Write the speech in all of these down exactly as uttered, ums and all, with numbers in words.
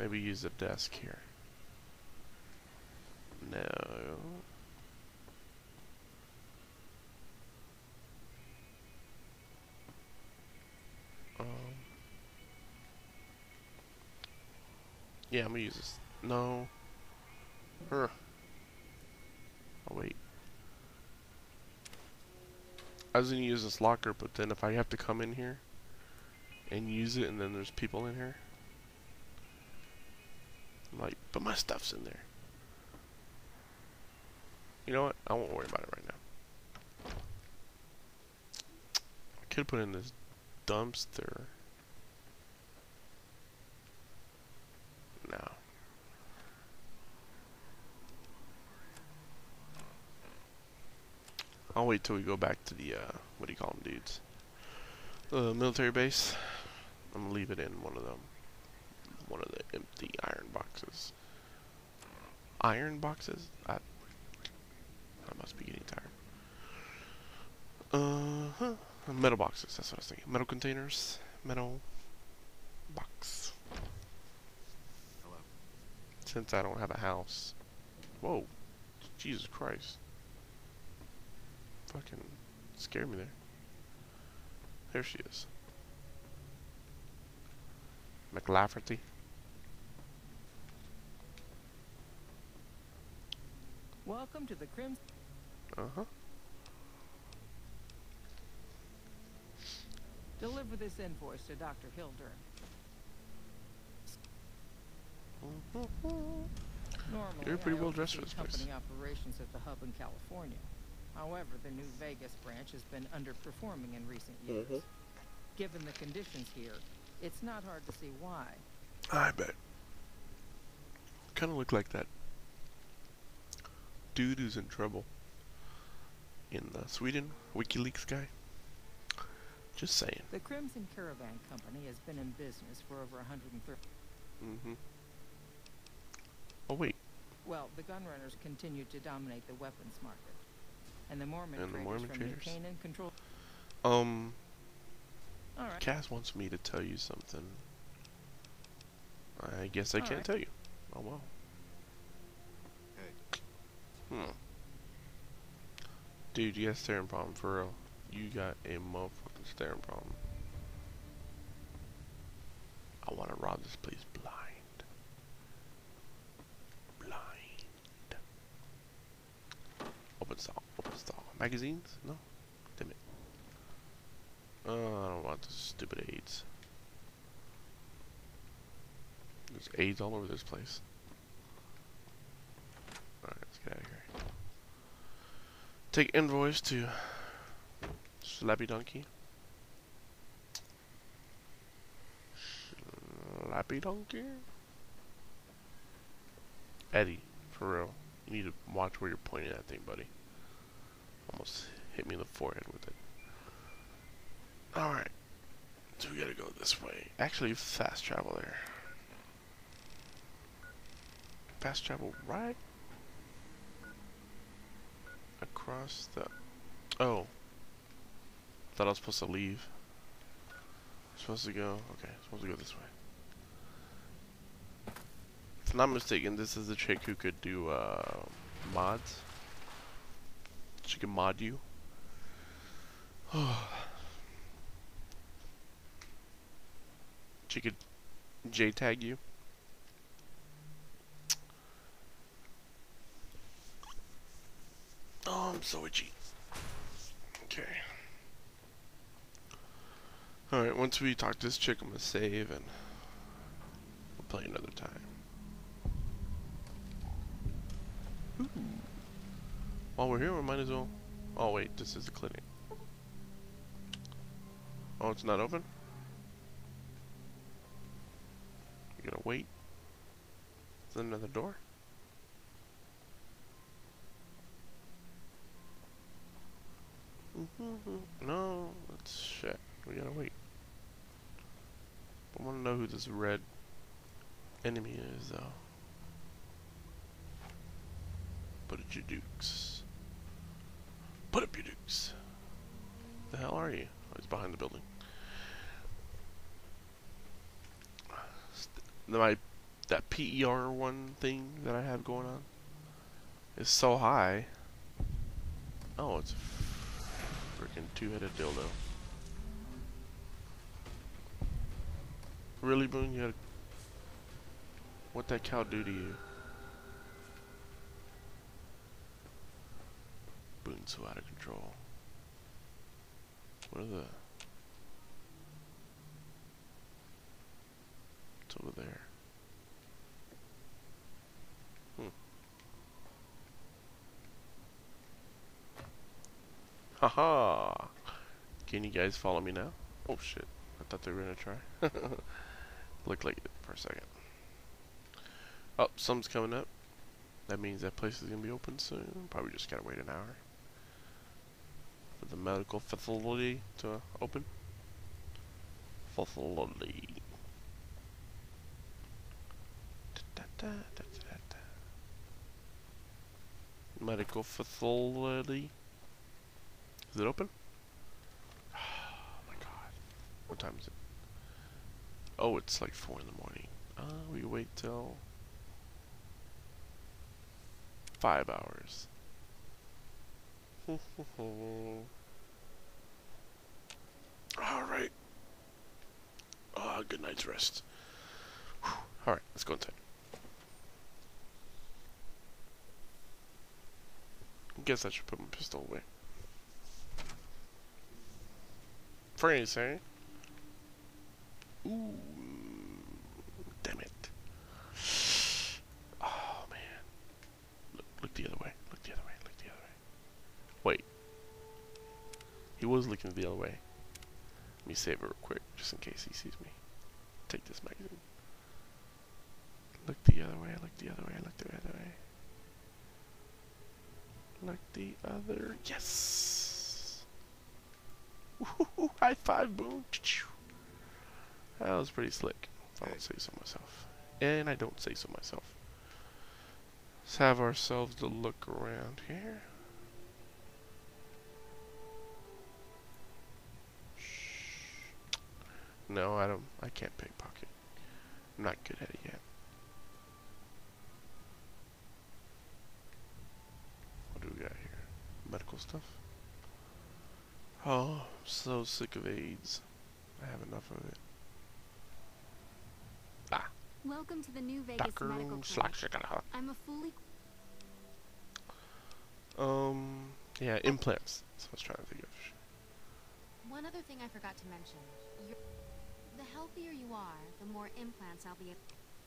maybe use a desk here. No. Um. Yeah, I'm gonna use this. No. Huh. Oh wait. I was gonna use this locker, but then if I have to come in here and use it, and then there's people in here, I'm like, but my stuff's in there. You know what? I won't worry about it right now. I could put in this dumpster. No. I'll wait till we go back to the, uh, what do you call them, dudes? Uh, military base. I'm gonna leave it in one of them. One of the empty iron boxes. Iron boxes? I, I must be getting tired. Uh-huh. Metal boxes, that's what I was thinking. Metal containers. Metal box. Hello. Since I don't have a house. Whoa. Jesus Christ. Fucking scared me there. There she is. McLafferty. Welcome to the Crimson. Uh-huh. Deliver this invoice to Doctor Hildern. Normally, You're pretty I well dressed for oversee this place. company operations at the hub in California. However, the New Vegas branch has been underperforming in recent years. Mhm. Given the conditions here, it's not hard to see why. I bet. Kind of look like that dude who's in trouble in uh, Sweden, WikiLeaks guy. Just saying. The Crimson Caravan Company has been in business for over one hundred thirty. Mm-hmm. Oh wait. Well, the gunrunners continue to dominate the weapons market, and the Mormon And the traders Mormon from traders. New Canaan control. Um, All right. Cass wants me to tell you something. I guess I All can't right. tell you. Oh well. Hey. Hmm. Dude, you got a staring problem for real. You got a motherfucking staring problem. I want to rob this place blind. Blind. Open stall. Open stall. Magazines? No? Damn it. Oh, I don't want this stupid AIDS. There's AIDS all over this place. Alright, let's get out of here. Take invoice to Slappy Donkey. Slappy Donkey? Eddie, for real. You need to watch where you're pointing at that thing, buddy. Almost hit me in the forehead with it. Alright. So we gotta go this way. Actually, fast travel there. Fast travel right across the... Oh. Thought I was supposed to leave. Supposed to go... Okay, supposed to go this way. If I'm not mistaken, this is the chick who could do, uh, mods. She can mod you. She could J-tag you. Oh, I'm so itchy. Okay. Alright, once we talk to this chick, I'm gonna save and we'll play another time. Ooh. While we're here, we might as well... Oh wait, this is the clinic. Oh, it's not open? You gotta wait? Is there another door? Mm-hmm. No, that's shit. We gotta wait. I wanna know who this red enemy is, though. Put up your dukes. Put up your dukes. The hell are you? Oh, he's behind the building. St my that P E R one thing that I have going on is so high. Oh, it's a freaking two-headed dildo. Really, Boone? You had what that cow do to you? Boone's so out of control. What are the... What's over there? Hmm. Haha! Can you guys follow me now? Oh shit. I thought they were gonna try. Looked like it for a second. Oh, something's coming up. That means that place is gonna be open soon. Probably just gotta wait an hour for the medical facility to open. Facility. Da, da, da, da, da. Medical facility. Is it open? Oh my god. What time is it? Oh, it's like four in the morning. Uh, we wait till five hours. Alright. Oh, good night's rest. Alright, let's go inside. I guess I should put my pistol away. Phrase, eh? Ooh. Damn it. Oh, man. Look, look the other way. Look the other way. Look the other way. Wait. He was looking the other way. Let me save it real quick, just in case he sees me. Take this magazine. Look the other way. Look the other way. Look the other way. Look the other. Yes! Woohoo! High five, boom! That was pretty slick. If I don't say so myself. And I don't say so myself. Let's have ourselves a look around here. No, I don't. I can't pickpocket. I'm not good at it yet. What do we got here? Medical stuff. Oh, I'm so sick of AIDS. I have enough of it. Ah. Welcome to the New Vegas Doctor Medical Clinic. I'm a fully... Um, yeah, implants. That's what I was trying to think of. One other thing I forgot to mention. You're... The healthier you are, the more implants I'll be able...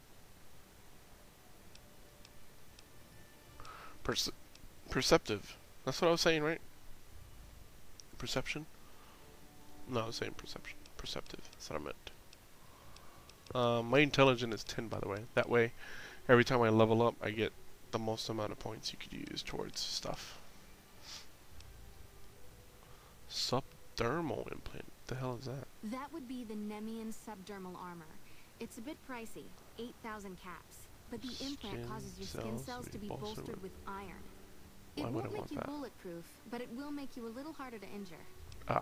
Perce perceptive. That's what I was saying, right? Perception? No, I was saying perception. Perceptive. That's what I meant. Um, my intelligence is ten, by the way. That way, every time I level up, I get the most amount of points you could use towards stuff. Subdermal implant. What the hell is that? That would be the Nemian subdermal armor. It's a bit pricey, eight thousand caps. But the implant Skin causes your skin cells cells to be bolstered bolstered with iron. It Why would I won't make want you that? bulletproof, but it will make you a little harder to injure. Ah.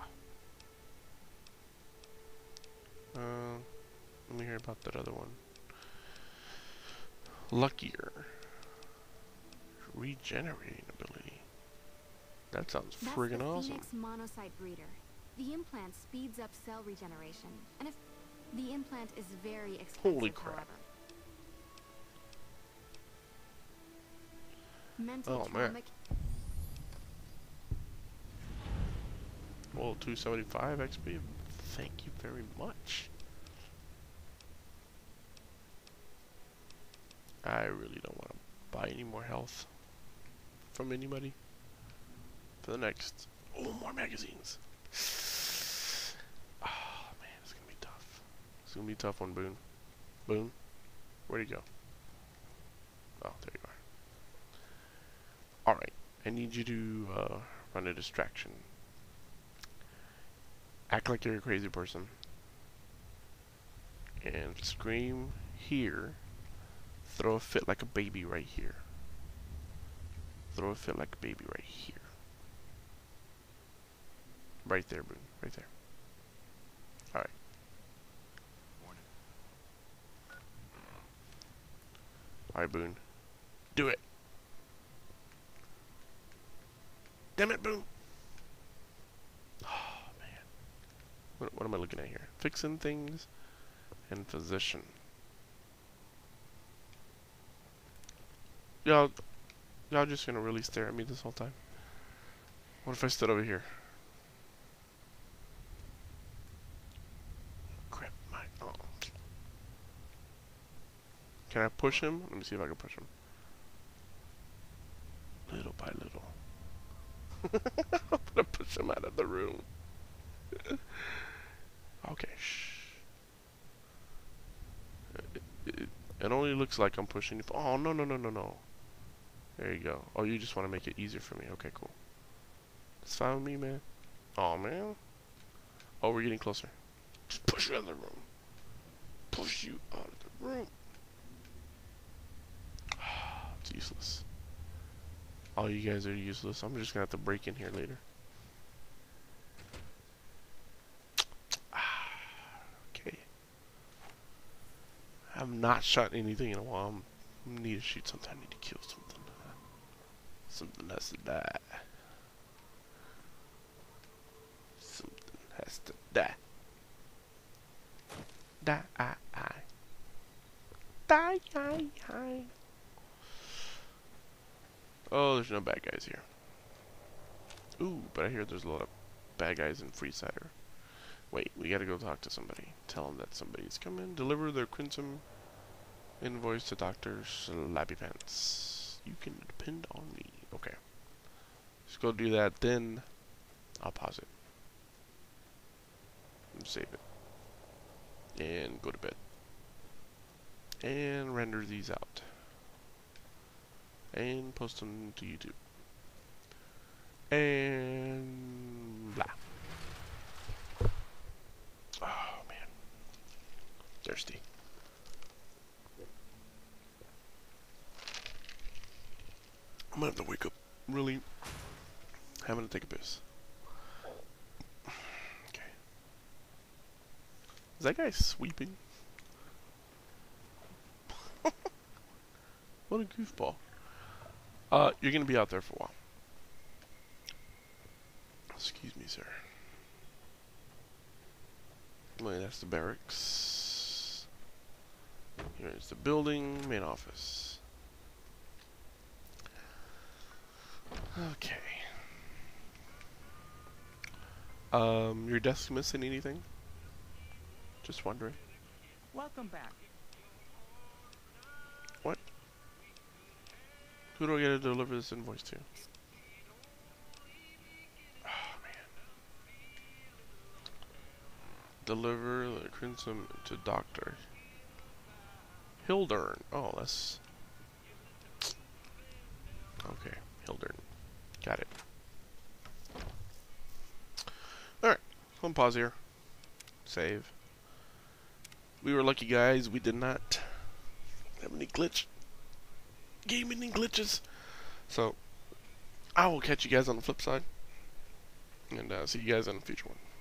Uh, let me hear about that other one. Luckier. Regenerating ability. That sounds That's friggin' the awesome. Phoenix monocyte breeder. The implant speeds up cell regeneration, and if the implant is very expensive, Holy crap. however. Mental Oh, trauma man. Well, two seventy-five X P. Thank you very much. I really don't want to buy any more health from anybody for the next. Oh, more magazines. Oh man, it's gonna be tough. It's gonna be a tough one, Boone. Boone, where'd he go? Oh, there you are. All right, I need you to uh, run a distraction. Act like you're a crazy person. And scream here. Throw a fit like a baby right here. Throw a fit like a baby right here. Right there, Boone. Right there. Alright. Morning. Alright, Boone. Do it. Damn it, Boone. Oh, man. What, what am I looking at here? Fixing things and physician. Y'all, y'all just gonna really stare at me this whole time? What if I stood over here? Crap, my, oh. Can I push him? Let me see if I can push him. Little by little. I'm gonna push him out of the room. Okay, shh. It, it, it only looks like I'm pushing you. Oh, no, no, no, no, no. There you go. Oh, you just want to make it easier for me. Okay, cool. It's fine with me, man. Oh, man. Oh, we're getting closer. Just push you out of the room. Push you out of the room. It's useless. All you guys are useless. I'm just gonna have to break in here later. Okay. I've not shot anything in a while. I'm, I need to shoot something. I need to kill something. Something has to die. Something has to die. Die, I, I. Die, I, I. Oh, there's no bad guys here. Ooh, but I hear there's a lot of bad guys in Freesider. Wait, we gotta go talk to somebody. Tell them that somebody's coming. Deliver their Crimson invoice to Doctor Slappy Pants. You can depend on me. Okay. Let's go do that, then I'll pause it. And save it. And go to bed. And render these out. And post them to YouTube. And blah. Oh man. Thirsty. I'm gonna have to wake up really having to take a piss. Okay. Is that guy sweeping? What a goofball. Uh, you're gonna be out there for a while. Excuse me, sir. Wait, that's the barracks. Here's the building, main office. Okay. Um, your desk missing anything? Just wondering. Welcome back. What? Who do I get to deliver this invoice to? Oh, man. Deliver the Crimson to Doctor Hildern. Oh, that's... Okay, Hildern. Got it. Alright, so I'm pause here. Save. We were lucky, guys. We did not have any glitch. Gaming glitches. So, I will catch you guys on the flip side. And uh, see you guys on the future one.